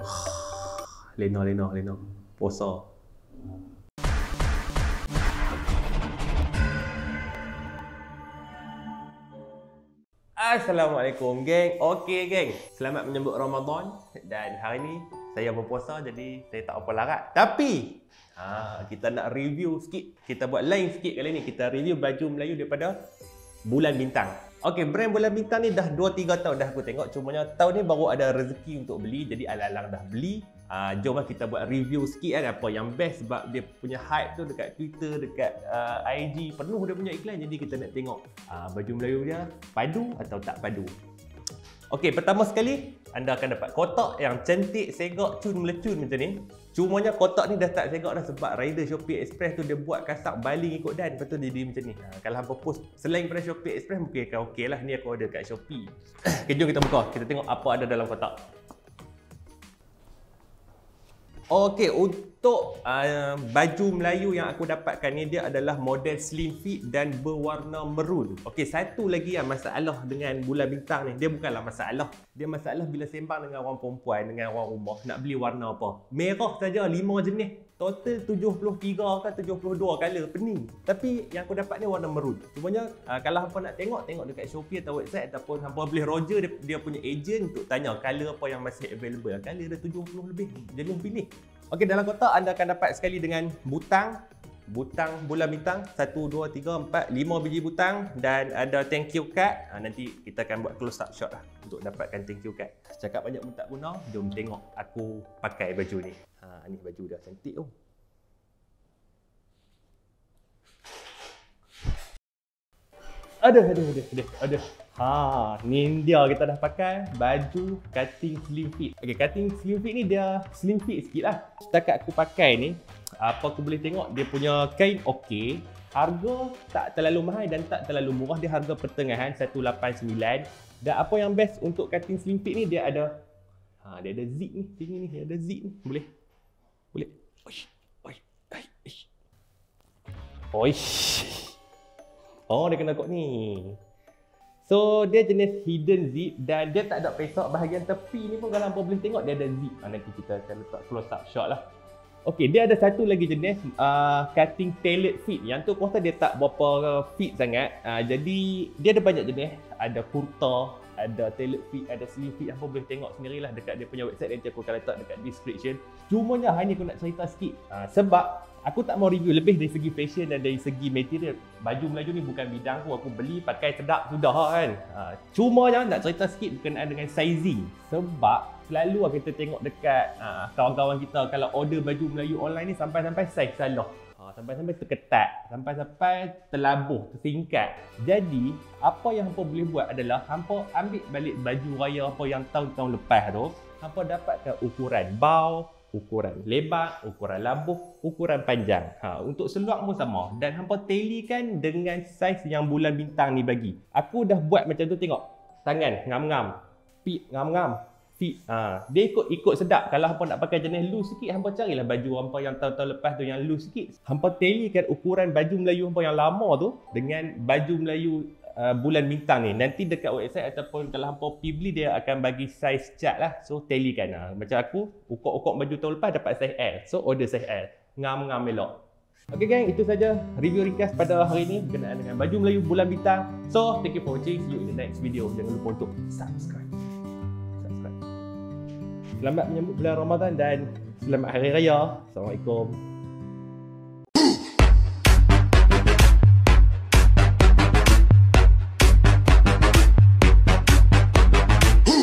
Lena. Puasa. Assalamualaikum geng. Okey geng, selamat menyambut Ramadan. Dan hari ni saya berpuasa, jadi saya tak apa larat. Tapi kita nak review sikit. Kita buat lain sikit kali ni. Kita review baju Melayu daripada Bulan Bintang. Okey, brand Bulan Bintang ni dah 2-3 tahun dah aku tengok. Cumanya tahun ni baru ada rezeki untuk beli, jadi alang-alang dah beli. Jomlah kita buat review sikit kan, apa yang best, sebab dia punya hype tu dekat Twitter, dekat IG, penuh dia punya iklan. Jadi kita nak tengok baju Melayu dia padu atau tak padu. Okey, pertama sekali anda akan dapat kotak yang cantik, segak, cun melecun macam ni. Cumanya kotak ni dah tak segak dah, sebab rider Shopee Express tu dia buat kasak baling ikut dan, lepas tu dia jadi macam ni. Kalau hampa post selain pada Shopee Express mungkin akan okey lah. Ni aku order kat Shopee. Okay, jom kita buka. Kita tengok apa ada dalam kotak. Okey, untuk baju Melayu yang aku dapatkan ni, dia adalah model slim fit dan berwarna merun. Okey, satu lagi yang masalah dengan Bulan Bintang ni, dia bukanlah masalah. Dia masalah bila sembang dengan orang perempuan, dengan orang rumah, nak beli warna apa. Merah saja 5 jenis. Total 73 ke 72 color, pening. Tapi yang aku dapat ni warna merun. Cumanya kalau hampa nak tengok dekat Shopee atau website, ataupun hampa boleh Roger dia punya agent untuk tanya color apa yang masih available. Color ada 70 lebih. Jadi pilih. Okey, dalam kotak anda akan dapat sekali dengan butang Bulan Bintang 1, 2, 3, 4, 5 biji butang, dan ada thank you card. Nanti kita akan buat close up shot lah untuk dapatkan thank you card. Cakap banyak pun tak guna, jom tengok aku pakai baju ni. Ni baju dah cantik tu. Aduh. Ni dia kita dah pakai baju cutting slim fit. Okey, cutting slim fit ni dia slim fit sikit lah. Setakat aku pakai ni, apa aku boleh tengok, dia punya kain okey. Harga tak terlalu mahal dan tak terlalu murah. Dia harga pertengahan 189. Dan apa yang best untuk cutting slim fit ni, dia ada zip ni. Sini ni ada zip ni. Boleh. Oh, dia kena kot ni. So, dia jenis hidden zip dan dia tak ada pesok. Bahagian tepi ni pun kalau hampa boleh tengok, dia ada zip. Nanti kita akan letak close up shot lah. Okey, dia ada satu lagi jenis cutting tailored fit. Yang tu kuasa dia tak berapa fit sangat. Jadi, dia ada banyak jenis. Ada kurta, ada tailored fit, ada slim fit. Hampa boleh tengok sendirilah dekat dia punya website. Nanti aku akan letak dekat description. Cumanya hari ni aku nak cerita sikit. Sebab aku tak mau review lebih dari segi fashion dan dari segi material. Baju Melayu ni bukan bidang aku beli pakai sedap sudah kan. Cumanya nak cerita sikit berkenaan dengan sizing. Sebab selalu kita tengok dekat kawan-kawan kita kalau order baju Melayu online ni sampai-sampai size salah. Sampai-sampai terketat, sampai-sampai terlabuh, tersingkat. Jadi, apa yang hampa boleh buat adalah hampa ambil balik baju raya apa yang tahun-tahun lepas tu, hampa dapatkan ukuran bau, ukuran lebar, ukuran labuh, ukuran panjang. Untuk seluar pun sama. Dan hampa talikan dengan saiz yang Bulan Bintang ni bagi. Aku dah buat macam tu, tengok. Tangan ngam-ngam, feet ngam-ngam, feet. Dia ikut sedap. Kalau hampa nak pakai jenis loose sikit, hampa carilah baju hampa yang tahun-tahun lepas tu yang loose sikit. Hampa talikan ukuran baju Melayu hampa yang lama tu dengan baju Melayu Bulan Bintang ni. Nanti dekat website ataupun kalau hampa pergi beli, dia akan bagi saiz chart lah. So talikan. Macam aku ukok-ukok baju tahun lepas dapat saiz L. So order saiz L. Ngam-ngam elok. Okey gang, itu saja review ringkas pada hari ini berkenaan dengan baju Melayu Bulan Bintang. So thank you for watching. See you in the next video. Jangan lupa untuk subscribe. Selamat menyambut bulan Ramadan dan selamat Hari Raya. Assalamualaikum.